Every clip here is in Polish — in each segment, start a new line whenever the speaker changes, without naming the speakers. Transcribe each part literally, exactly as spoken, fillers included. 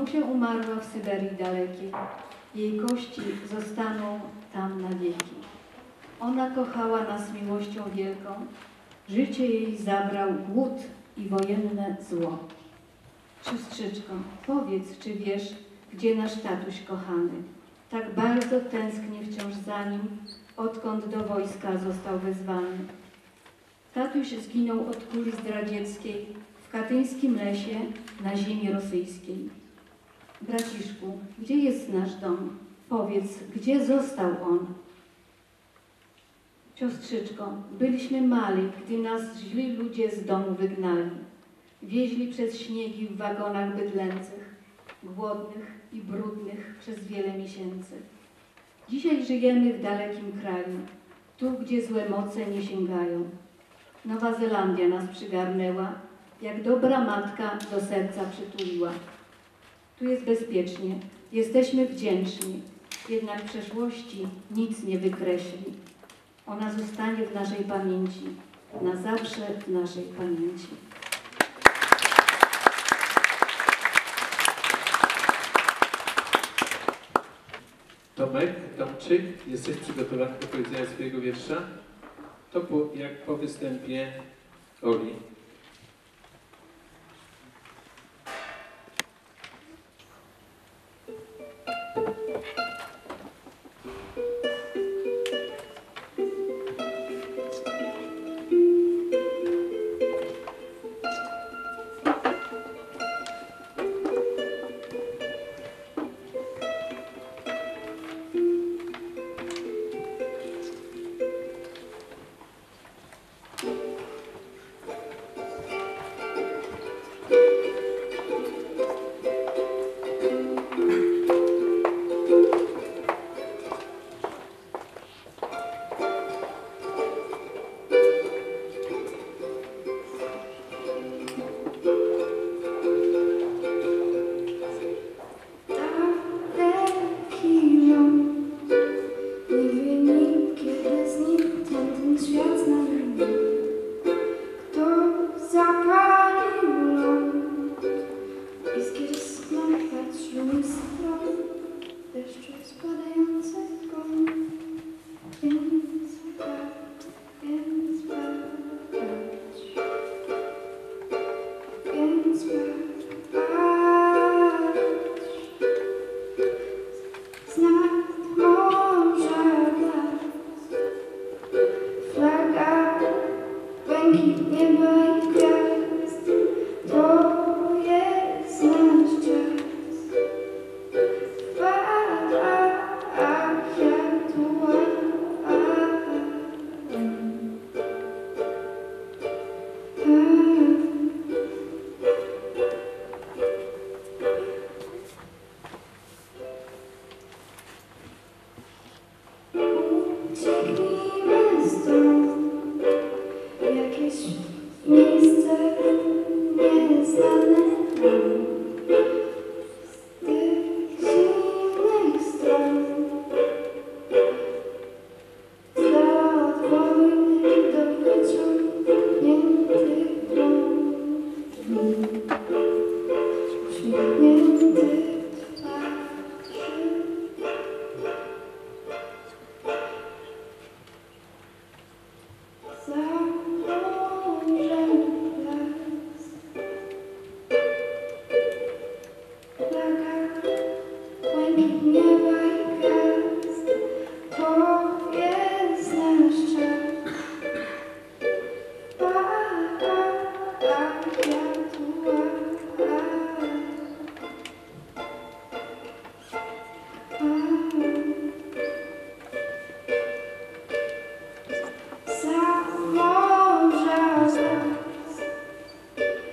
Mamusia umarła w Syberii dalekiej. Jej kości zostaną tam na wieki. Ona kochała nas miłością wielką. Życie jej zabrał głód i wojenne zło. Siostrzyczko, powiedz, czy wiesz, gdzie nasz tatuś kochany? Tak bardzo tęsknię wciąż za nim, odkąd do wojska został wezwany. Tatuś zginął od kuli zdradzieckiej w katyńskim lesie na ziemi rosyjskiej. Braciszku, gdzie jest nasz dom? Powiedz, gdzie został on? Siostrzyczko, byliśmy mali, gdy nas źli ludzie z domu wygnali. Wieźli przez śniegi w wagonach bydlęcych, głodnych i brudnych przez wiele miesięcy. Dzisiaj żyjemy w dalekim kraju, tu, gdzie złe moce nie sięgają. Nowa Zelandia nas przygarnęła, jak dobra matka do serca przytuliła. Tu jest bezpiecznie, jesteśmy wdzięczni, jednak przeszłości nic nie wykreśli. Ona zostanie w naszej pamięci, na zawsze w naszej pamięci.
Tomek, Tomczyk, jesteś przygotowany do powiedzenia swojego wiersza? To po, jak po występie Oli.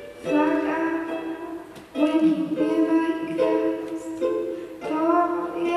When you hear my ghost, oh yeah.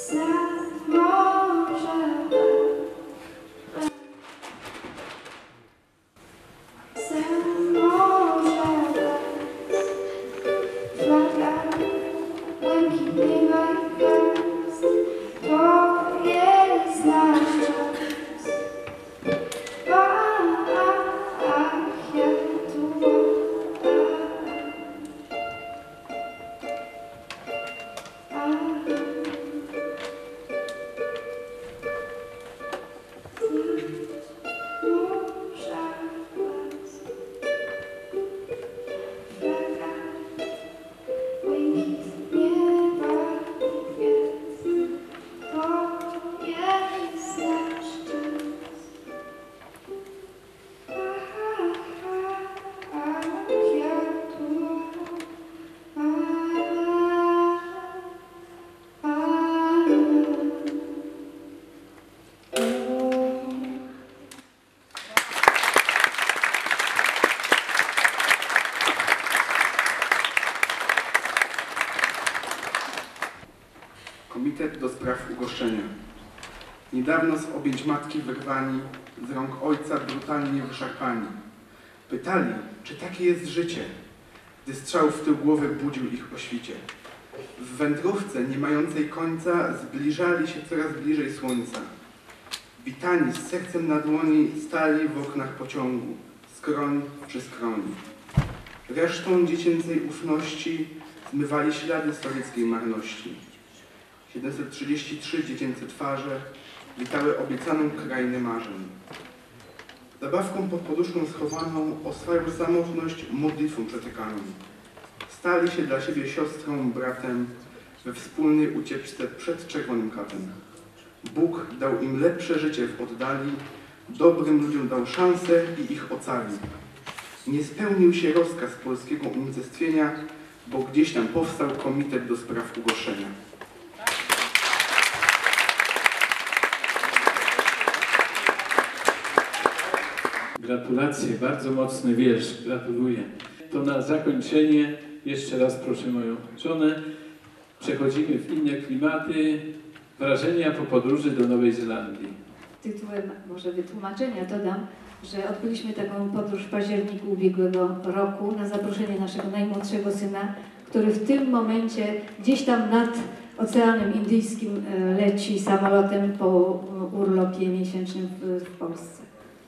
Komitet do spraw ugoszczenia. Niedawno z objęć matki wyrwani, z rąk ojca brutalnie wyszarpani. Pytali, czy takie jest życie, gdy strzał w tył głowy budził ich o świcie. W wędrówce nie mającej końca zbliżali się coraz bliżej słońca. Witani z sercem na dłoni stali w oknach pociągu, skroń przy skroni. Resztą dziecięcej ufności zmywali ślady sowieckiej marności. siedemset trzydzieści trzy dziecięce twarze witały obiecaną krainę marzeń. Zabawką pod poduszką schowaną oswają samotność modlitwą przetykaną. Stali się dla siebie siostrą, bratem we wspólnej ucieczce przed czerwonym katem. Bóg dał im lepsze życie w oddali, dobrym ludziom dał szansę i ich ocali. Nie spełnił się rozkaz polskiego unicestwienia, bo gdzieś tam powstał komitet do spraw ugoszczenia.
Gratulacje, bardzo mocny wiersz, gratuluję. To na zakończenie jeszcze raz proszę moją żonę. Przechodzimy w inne klimaty. Wrażenia po podróży do Nowej Zelandii.
Tytułem może wytłumaczenia dodam, że odbyliśmy taką podróż w październiku ubiegłego roku na zaproszenie naszego najmłodszego syna, który w tym momencie gdzieś tam nad Oceanem Indyjskim leci samolotem po urlopie miesięcznym w, w Polsce.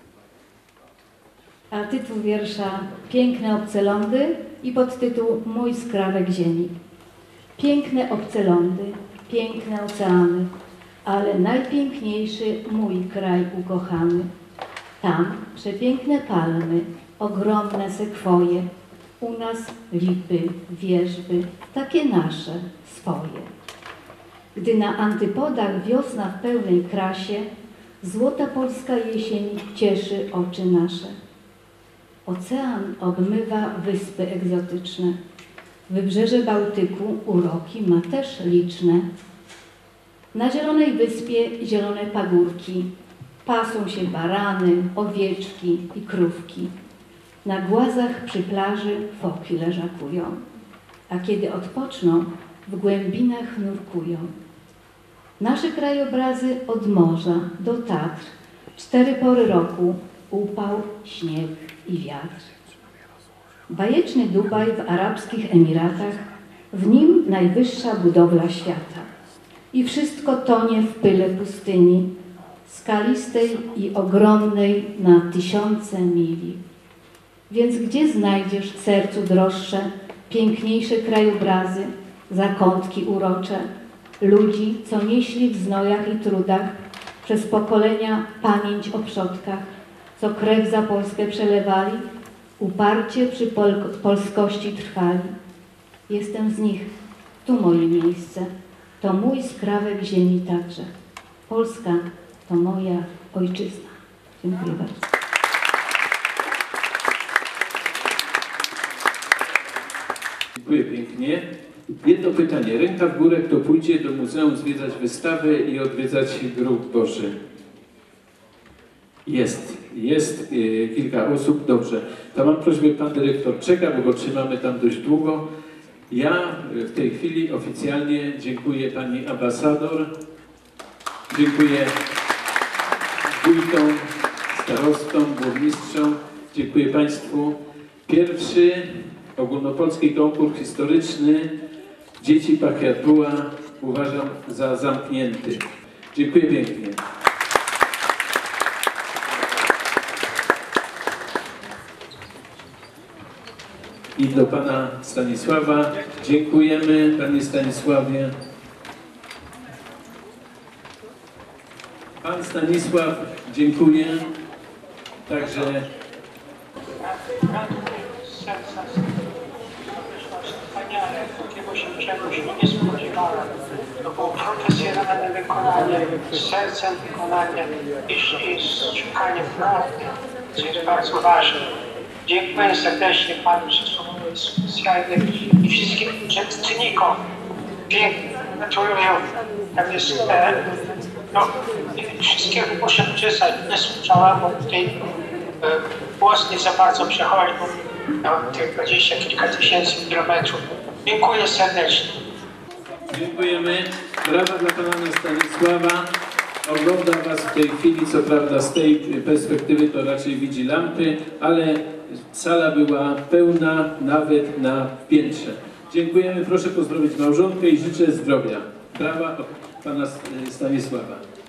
A tytuł wiersza Piękne obce lądy i podtytuł Mój skrawek ziemi. Piękne obce lądy, piękne oceany, ale najpiękniejszy mój kraj ukochany. Tam przepiękne palmy, ogromne sekwoje, u nas lipy, wierzby, takie nasze, swoje. Gdy na antypodach wiosna w pełnej krasie, złota polska jesień cieszy oczy nasze. Ocean obmywa wyspy egzotyczne. Wybrzeże Bałtyku uroki ma też liczne. Na zielonej wyspie zielone pagórki, pasą się barany, owieczki i krówki. Na głazach przy plaży foki leżakują, a kiedy odpoczną, w głębinach nurkują. Nasze krajobrazy od morza do Tatr, cztery pory roku, upał, śnieg i wiatr. Bajeczny Dubaj w Arabskich Emiratach, w nim najwyższa budowla świata. I wszystko tonie w pyle pustyni, skalistej i ogromnej na tysiące mili. Więc gdzie znajdziesz sercu droższe, piękniejsze krajobrazy, zakątki urocze, ludzi, co nieśli w znojach i trudach przez pokolenia pamięć o przodkach, co krew za Polskę przelewali, uparcie przy pol polskości trwali. Jestem z nich, tu moje miejsce, to mój skrawek ziemi także. Polska to moja ojczyzna. Dziękuję bardzo.
Dziękuję pięknie. Jedno pytanie. Ręka w górę, kto pójdzie do muzeum zwiedzać wystawę i odwiedzać Grób Boży. Jest, jest yy, kilka osób. Dobrze. To mam prośbę, pan dyrektor czeka, bo go trzymamy tam dość długo. Ja w tej chwili oficjalnie dziękuję pani ambasador, dziękuję wójtom, starostom, burmistrzom, dziękuję państwu. Pierwszy ogólnopolski konkurs historyczny Dzieci Pachiatbuła uważam za zamknięty. Dziękuję pięknie. I do pana Stanisława dziękujemy, panie Stanisławie. Pan Stanisław dziękuję. Także
z serca wyszło wspaniale, takiego się czegoś nie spodziewałem. To było profesjonalne wykonanie, z sercem wykonanie i, i z szukaniem prawdy, co jest bardzo ważne. Dziękuję serdecznie panu Czesławowi specjalnie i wszystkim uczestnikom. Pięknie, gratuluję. Tam jest, e, no, wszystkiego muszę przestać, nie słyszałam, bo tutaj e, głos nie za bardzo przechodzi, bo miałem tylko dwadzieścia kilka tysięcy kilometrów. Dziękuję serdecznie.
dziękujemy. Brawa dla pana Stanisława. Ogląda was w tej chwili, co prawda z tej perspektywy to raczej widzi lampy, ale sala była pełna nawet na piętrze. Dziękujemy, proszę pozdrowić małżonkę i życzę zdrowia. Brawa od pana Stanisława.